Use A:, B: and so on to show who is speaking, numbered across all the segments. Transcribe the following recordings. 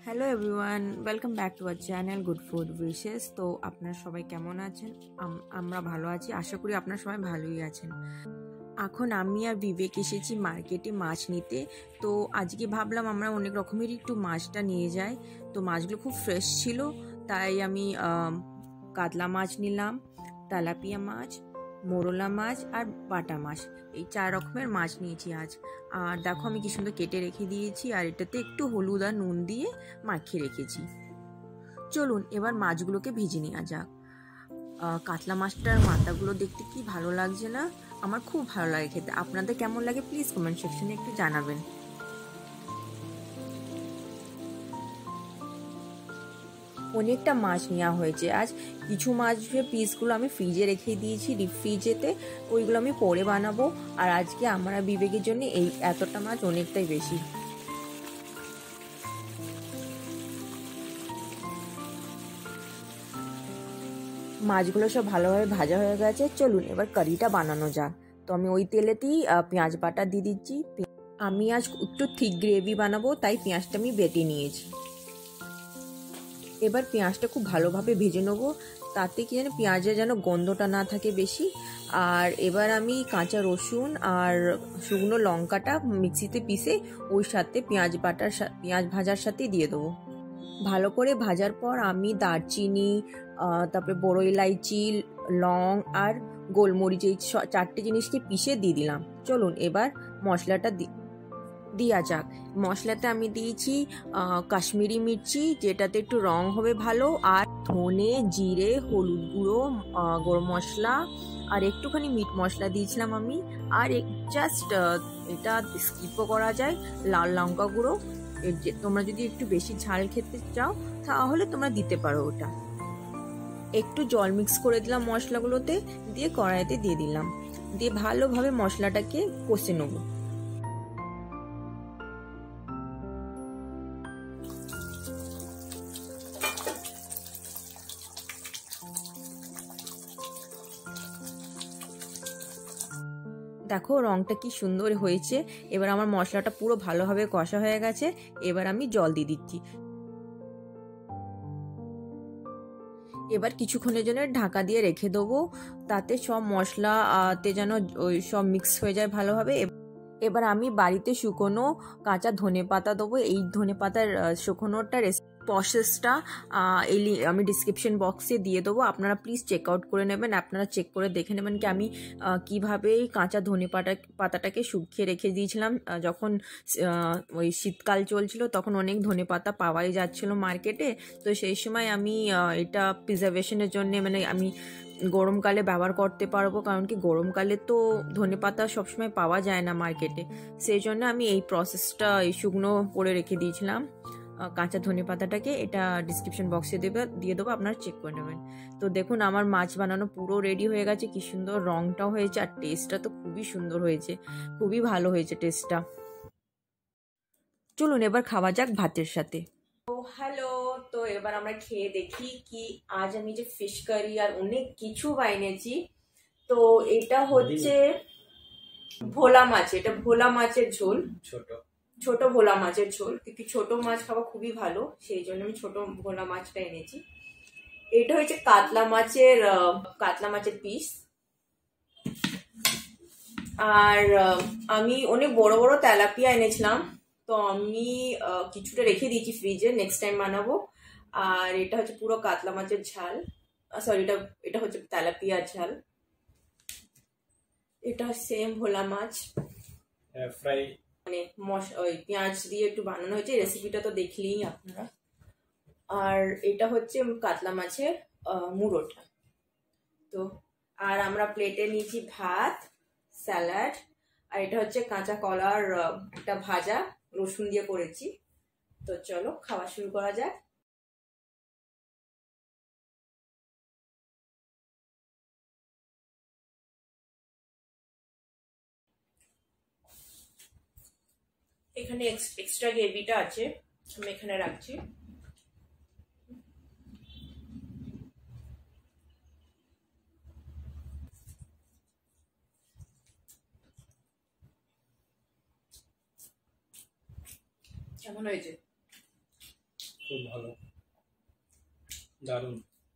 A: Hello everyone, welcome back to our channel good food wishes. তো আপনারা সবাই কেমন আছেন? আমরা ভালো আছি, আশা করি আপনারা সবাই ভালোই আছেন। এখন আমি আর বিবেক এসেছি মার্কেটে মাছ নিতে। তো আজকে ভাবলাম আমরা অনেক রকমেরই একটু মাছটা নিয়ে যাই। তো মাছগুলো খুব ফ্রেশ ছিল, তাই আমি কাতলা মাছ নিলাম, তেলাপিয়া মাছ, মোরলা মাছ আর বাটা মাছ, এই 4 রকমের মাছ নিয়েছি আজ। আর দেখো আমি কি সুন্দর কেটে রেখে দিয়েছি, আর এটাতে একটু হলুদ আর নুন দিয়ে মাখিয়ে রেখেছি। চলুন এবার মাছগুলোকে ভেজে নেওয়া যাক। কাতলা মাছটার মাথাগুলো দেখতে কি ভালো লাগছে না? আমার খুব ভালো লাগে খেতে। আপনাদের কেমন লাগে প্লিজ কমেন্ট সেকশনে একটু জানাবেন। অনেকটা মাছ নেওয়া হয়েছে আজ। কিছু মাছের পিসগুলো আমি ফ্রিজে রেখে দিয়েছি, ডিপ ফ্রিজেতে, ওইগুলো আমি পরে বানাবো। আর আজকে আমরা বিবেকের জন্য এই এতটা মাছ অনেকটাই বেশি। মাছগুলো সব ভালোভাবে ভাজা হয়ে গেছে, চলুন এবার কারিটা বানানো যাক। তো আমি ওই তেলেতেই পেঁয়াজ বাটা দিয়ে দিচ্ছি। আমি আজ একটু থিক গ্রেভি বানাবো, তাই পেঁয়াজটা আমি বেটে নিয়েছি। এবার পেঁয়াজটা খুব ভালোভাবে ভেজে নেবো, তাতে কি যেন পেঁয়াজের যেন গন্ধটা না থাকে বেশি। আর এবার আমি কাঁচা রসুন আর শুকনো লঙ্কাটা মিক্সিতে পিষে ওই সাথে পেঁয়াজ ভাজার সাথে দিয়ে দেবো। ভালো করে ভাজার পর আমি দারচিনি, তারপরে বড় ইলাইচি, লং আর গোলমরিচ, এই 4টে জিনিসকে পিষে দিয়ে দিলাম। চলুন এবার মশলাটা দেওয়া যাক। মশলাতে আমি দিয়েছি কাশ্মীরি মির্চি, যেটাতে একটু রং হবে ভালো, আর ধনে, জিরে, হলুদ গুঁড়ো, গরম মশলা আর একটুখানি মিট মশলা দিয়েছিলাম আমি। আর জাস্ট এটা স্কিপও করা যায়, লাল লঙ্কা গুঁড়ো। তোমরা যদি একটু বেশি ঝাল খেতে চাও তাহলে তোমরা দিতে পারো ওটা। একটু জল মিক্স করে দিলাম মশলাগুলোতে, দিয়ে কড়াইতে দিয়ে দিলাম, দিয়ে ভালোভাবে মশলাটাকে কষে নেবো। দেখো রংটা কি সুন্দর হয়েছে। এবার আমার মশলাটা পুরো ভালোভাবে কষা হয়ে গেছে, এবার আমি জল দিয়ে দিচ্ছি। এবার কিছুক্ষণের জন্য ঢাকা দিয়ে রেখে দেবো, তাতে সব মশলাতে যেন ওই সব মিক্স হয়ে যায় ভালোভাবে। এবার আমি বাড়িতে শুকনো কাঁচা ধনেপাতা দেবো। এই ধনেপাতার শুকনোটা প্রসেসটা আমি ডিসক্রিপশন বক্সে দিয়ে দেবো, আপনারা প্লিজ চেক আউট করে নেবেন। আপনারা চেক করে দেখে নেবেন কি আমি কিভাবে কাঁচা পাতাটাকে শুকিয়ে রেখে দিয়েছিলাম। যখন ওই শীতকাল চলছিল তখন অনেক ধনেপাতা পাওয়াই যাচ্ছিল মার্কেটে। তো সেই সময় আমি এটা প্রিজার্ভেশনের জন্য, মানে আমি গরমকালে ব্যবহার করতে পারবো, কারণ কি গরমকালে তো ধনেপাতা সবসময় পাওয়া যায় না মার্কেটে। সেই জন্য আমি এই প্রসেসটা শুকনো করে রেখে দিয়েছিলাম কাঁচা ধনেপাতাটাকে। এটা ডিসক্রিপশন বক্সে দিয়ে দেবো, আপনারা চেক করে নেবেন। তো দেখুন আমার মাছ বানানো পুরো রেডি হয়ে গেছে, কি সুন্দর রংটাও হয়েছে, আর টেস্টটা তো খুবই সুন্দর হয়েছে, খুবই ভালো হয়েছে টেস্টটা। চলুন এবার খাওয়া যাক ভাতের সাথে। তো হ্যালো, তো এবার আমরা খেয়ে দেখি কি আজ আমি যে ফিশ কারি আর অনেক কিছু বানিয়েছি। তো এটা হচ্ছে ভোলা মাছ, এটা ভোলা মাছের ঝোল, ছোট ভোলা মাছের ঝোল। কিন্তু ছোট মাছ খাওয়া খুবই ভালো, সেই জন্য আমি ছোট ভোলা মাছটা এনেছি। এটা হচ্ছে কাতলা মাছের পিস। আর আমি অনেক বড় বড় তেলাপিয়া এনেছিলাম, তো আমি কিছুটা রেখে দিয়েছি ফ্রিজে, নেক্সট টাইম বানাবো। আর এটা হচ্ছে পুরো কাতলা মাছের ঝাল, সরি এটা হচ্ছে তেলাপিয়ার ঝাল। এটা সেম ভোলা মাছ ফ্রাই, মানে ওই পেঁয়াজ দিয়ে একটু বানানো হয়েছে, রেসিপিটা তো দেখলেই আপনারা। আর এটা হচ্ছে কাতলা মাছের মুড়োটা। তো আর আমরা প্লেটে নিয়েছি ভাত, স্যালাড, আর এটা হচ্ছে কাঁচা কলার একটা ভাজা, রসুন দিয়ে করেছি। তো চলো খাওয়া শুরু করা যাক। এখানে এক্সট্রা গ্রেভিটা আছে, আমি এখানে রাখছি। কেমন হয়েছে?
B: খুব ভালো, দারুণ।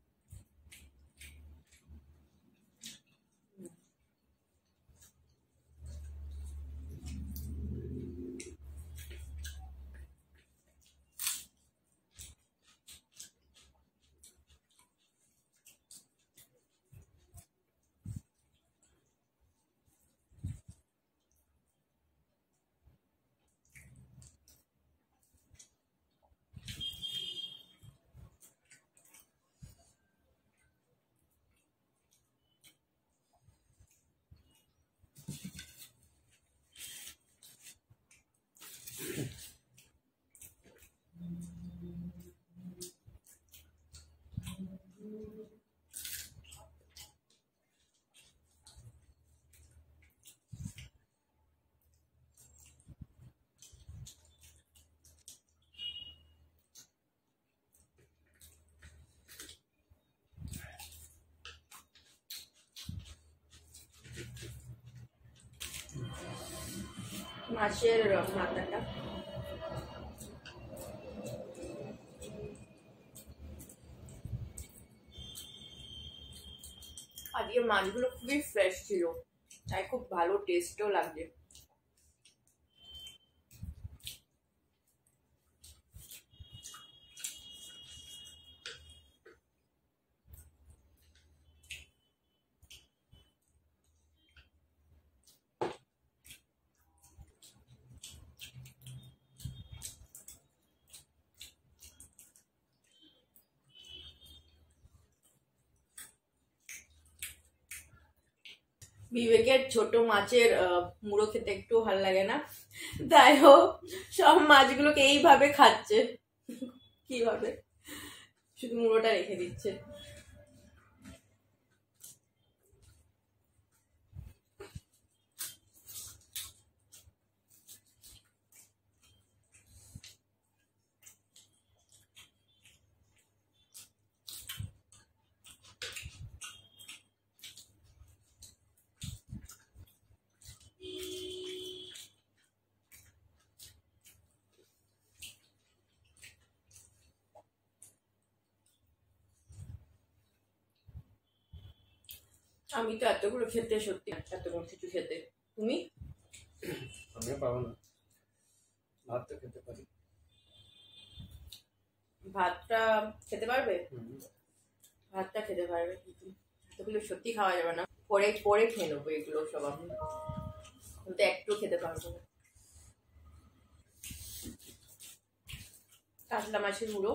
A: মাছের মাথাটা আজকে মাছগুলো খুবই ফ্রেশ ছিল, তাই খুব ভালো টেস্টও লাগছে। বিবেকের ছোট মাছের মুড়ো খেতে একটু ভালো লাগে না, তাই হোক সব মাছগুলোকে এইভাবে খাচ্ছে। কিভাবে শুধু মুড়োটা রেখে দিচ্ছে। আমি তো এতগুলো খেতে সত্যি এতগুলো কিছু খেতে। তুমি?
B: আমিও পাবো না, ভাত তো খেতে পারি।
A: ভাতটা খেতে পারবে? ভাতটা খেতে পারবে, এতগুলো সত্যি খাওয়া যাবে না, পরে পরে খেয়ে নেবো এগুলো সব। আমি কিন্তু একটু খেতে পারবো না। কাতলা মাছের মুড়ো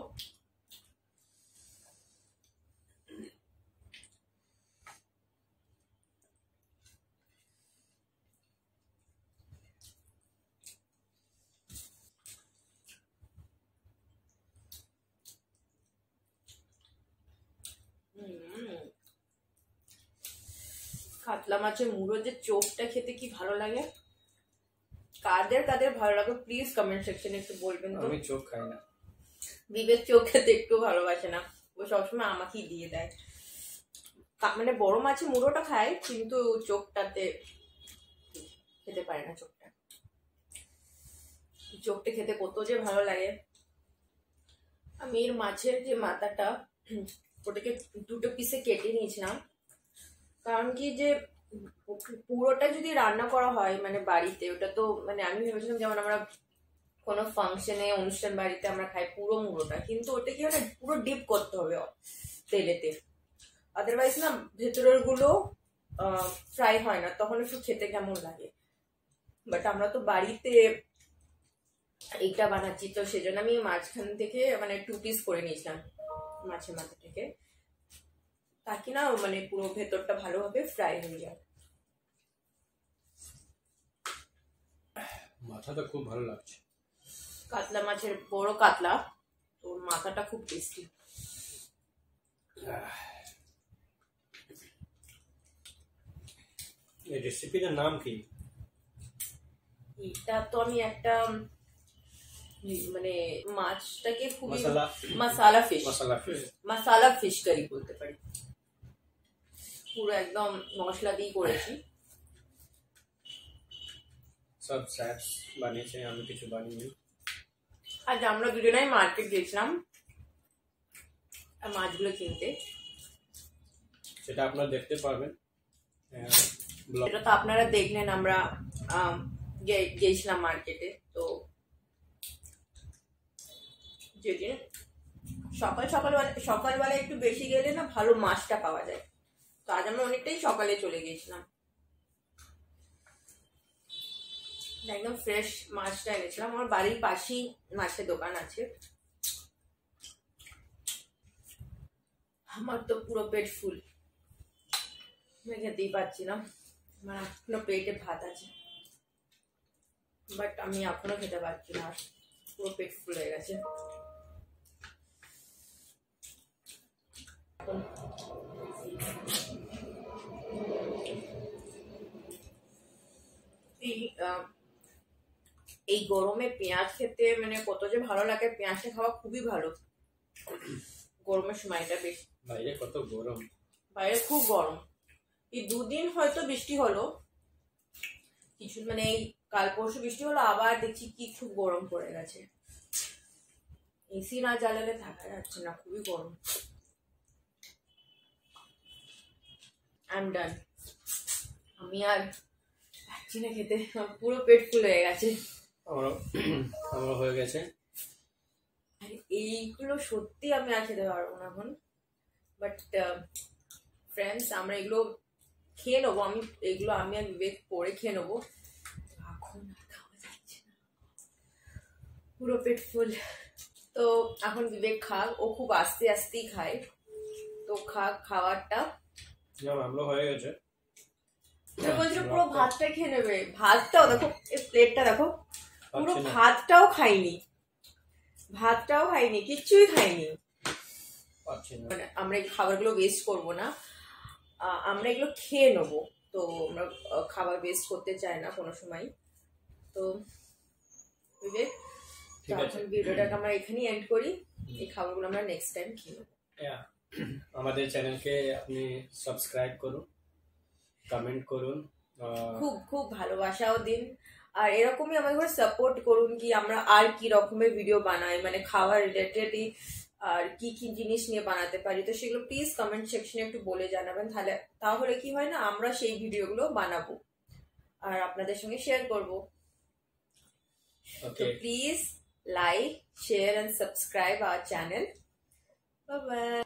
A: কাতলা মাছের মুড়ো যে চোখটা খেতে কি ভালো লাগে। কাদের কাদের ভালো লাগে প্লিজ কমেন্ট সেকশনে একটু বলবেন তো।
B: আমি চোখ খাই না।
A: বিবেক চোখ খেতে একটু ভালোবাসে না, ও সবসময় আমাকেই দিয়ে দেয়। মানে বড় মাছের মুড়োটা খায় কিন্তু চোখটাতে খেতে পারে না। চোখটা খেতে কত যে ভালো লাগে। আমি এর মাছের যে মাথাটা ওটাকে দুটো পিসে কেটে নিয়েছিলাম, কারণ কি যে পুরোটা যদি রান্না করা হয় মানে বাড়িতে, ওটা তো মানে আমি ভেবেছিলাম যেমন আমরা কোনো ফাংশনে অনুষ্ঠান বাড়িতে আমরা খাই পুরো মুড়োটা, কিন্তু ওটা কি মানে পুরো ডিপ করতে হবে তেলেতে, আদারওয়াইজ না ভেতরের গুলো ফ্রাই হয় না, তখন একটু খেতে কেমন লাগে। বাট আমরা তো বাড়িতে এইটা বানাচ্ছি, তো সেজন্য আমি মাঝখান থেকে মানে 2 পিস করে নিয়েছিলাম মাছের মাথা থেকে, তাকে না মানে পুরো ভেতরটা ভালোভাবে ফ্রাই হয়ে যায়।
B: মাথাটা খুব ভালো লাগছে।
A: কাতলা মাছের বড় কাতলা, তো মাথাটা খুব টেস্টি।
B: এই রেসিপিটার নাম কি?
A: এটা তো আমি একটা মানে মাছটাকে খুবই মাসালা ফিশ কারি বলতে পারি, পুরো একদম মশলা দিয়ে করেছি।
B: সব স্যাপস বানিয়েছে, আমি কিছু বানিয়ে।
A: আজ আমরা দুজনেই মার্কেট গেছিলাম মাছগুলো কিনতে।
B: সেটা আপনারা দেখতে পারবেন।
A: এটা তো আপনারা দেখলেন, আমরা গেছিলাম মার্কেটে। তো যেদিন সকালবেলা একটু বেশি গেলে না ভালো মাছটা পাওয়া যায়। তো আজ আমরা অনেকটাই সকালে চলে গেছিলাম, একদম ফ্রেশ মাছটা এনেছিলাম। আমার বাড়ির পাশেই মাছের দোকান আছে। আমার তো পুরো পেট ফুল, আমি খেতেই পারছি না। আমার এখনো পেটে ভাত আছে, বাট আমি এখনো খেতে পারছি না, পুরো পেট ফুল হয়ে গেছে। এই গরমে পেঁয়াজ খেতে মানে কত যে ভালো লাগে। পেঁয়াজটা খাওয়া খুবই ভালো গরমের সময়টা। বেশ
B: বাইরে কত গরম,
A: বাইরে খুব গরম। এই দুদিন হয়তো বৃষ্টি হলো, কিছু মানে এই কাল পরশু বৃষ্টি হলো, আবার দেখছি কি খুব গরম পড়ে গেছে। এসি না জ্বালালে থাকা যাচ্ছে না, খুবই গরম। আই এম ডান, আমি আর পারছি না খেতে, পুরো পেট ফুল হয়ে গেছে।
B: আমার হয়ে গেছে।
A: এইগুলো সত্যি আমি আর খেতে পারবো না এখন। বাট ফ্রেন্ডস, আমরা এগুলো খেয়ে নেবো। এগুলো আমি আর বিবেক পরে খেয়ে নেবো, এখন আর খাওয়া যাচ্ছে না, পুরো পেট ফুল। তো এখন বিবেক খাক, ও খুব আস্তে আস্তেই খায়, তো খাওয়ারটা
B: আমলো হয়ে গেছে।
A: বলছিল পুরো ভাতটা খেয়ে নেবে। ভাতটাও দেখো, এই প্লেটটা দেখো, পুরো ভাতটাও খাইনি, কিচ্ছুই খাইনি। মানে আমরা এই খাবারগুলো ওয়েস্ট করবো না, আমরা এগুলো খেয়ে নেবো। তো আমরা খাবার ওয়েস্ট করতে চাই না কোনো সময়। তো বিবেক, এখন ভিডিওটাকে আমরা এখানেই এন্ড করি। এই খাবারগুলো আমরা নেক্সট টাইম খেয়ে নেবো।
B: আমাদের চ্যানেলকে আপনি সাবস্ক্রাইব করুন, কমেন্ট করুন,
A: খুব ভালোবাসাও দিন, আর এরকমই আমাদের সাপোর্ট করুন কি আমরা আর কি রকমের ভিডিও বানাই, মানে খাওয়ার রিলেটেডই আর কি কি জিনিস নিয়ে বানাতে পারি। তো সেগুলো প্লিজ কমেন্ট সেকশনে একটু বলে জানাবেন, তাহলে কি হয় না, আমরা সেই ভিডিওগুলো বানাবো আর আপনাদের সঙ্গে শেয়ার করবো। তো please like, share and subscribe our channel. Bye by.